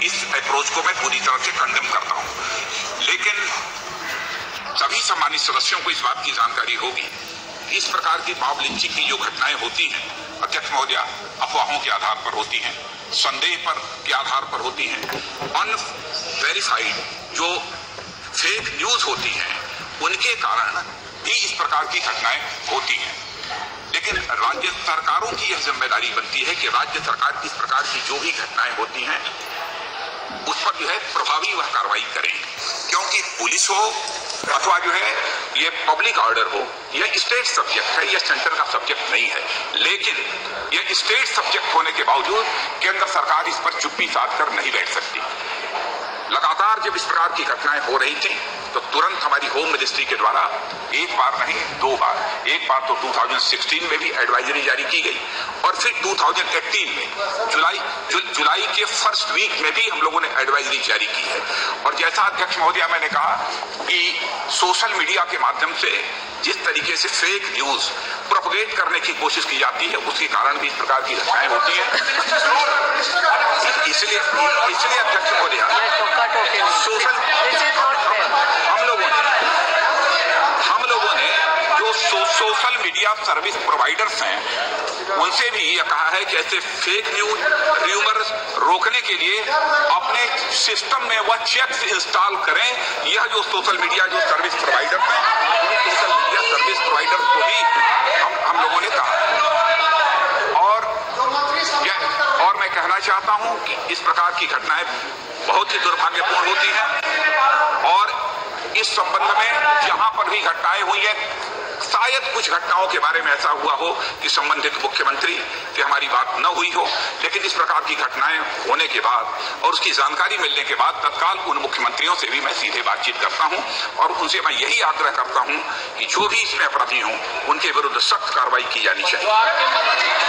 इस अप्रोच को मैं पूरी तरह से कंडेम करता हूं। लेकिन सभी सम्मानित सदस्यों को इस बात की जानकारी होगी, इस प्रकार की मॉब लिंचिंग की जो घटनाएं होती हैं अध्यक्ष महोदय, अफवाहों के आधार पर होती हैं, संदेह पर के आधार पर होती हैं, अनवेरिफाइड जो फेक न्यूज होती हैं उनके कारण भी इस प्रकार की घटनाएं होती हैं। लेकिन राज्य सरकारों की यह जिम्मेदारी बनती है कि राज्य सरकार इस प्रकार की जो भी घटनाएं होती हैं उस पर जो है प्रभावी वह कार्रवाई करें, क्योंकि पुलिस हो अथवा जो है ये पब्लिक ऑर्डर हो, यह स्टेट सब्जेक्ट है, यह सेंटर का सब्जेक्ट नहीं है। लेकिन यह स्टेट सब्जेक्ट होने के बावजूद केंद्र सरकार इस पर चुप्पी साध कर नहीं बैठ सकती। लगातार जब इस प्रकार की घटनाएं हो रही थी तो तुरंत हमारी होम मिनिस्ट्री के द्वारा एक बार नहीं दो बार, एक बार तो 2016 में भी एडवाइजरी जारी की गई और फिर 2018 में जुलाई के फर्स्ट वीक में भी हम लोगों ने एडवाइजरी जारी की है। और जैसा अध्यक्ष महोदय मैंने कहा कि सोशल मीडिया के माध्यम से जिस तरीके से फेक न्यूज प्रोपगेट करने की कोशिश की जाती है उसके कारण भी इस प्रकार की घटनाएं होती हैं। इसलिए अध्यक्ष महोदय हम लोगों ने जो सोशल मीडिया सर्विस प्रोवाइडर्स हैं उनसे भी यह कहा है कि ऐसे फेक न्यूज र्यूमर्स रोकने के लिए अपने सिस्टम में वह चेक्स इंस्टॉल करें। यह जो सोशल मीडिया जो सर्विस प्रोवाइडर हैं सोशल मीडिया सर्विस प्रोवाइडर को भी हम लोगों ने कहा। और मैं कहना चाहता हूं कि इस प्रकार की घटनाएं बहुत ही दुर्भाग्यपूर्ण होती हैं और इस संबंध में जहां पर भी घटनाएं हुई है, शायद कुछ घटनाओं के बारे में ऐसा हुआ हो कि संबंधित मुख्यमंत्री से हमारी बात न हुई हो, लेकिन इस प्रकार की घटनाएं होने के बाद और उसकी जानकारी मिलने के बाद तत्काल उन मुख्यमंत्रियों से भी मैं सीधे बातचीत करता हूं और उनसे मैं यही आग्रह करता हूं कि जो भी इसमें अपराधी हों उनके विरुद्ध सख्त कार्रवाई की जानी चाहिए।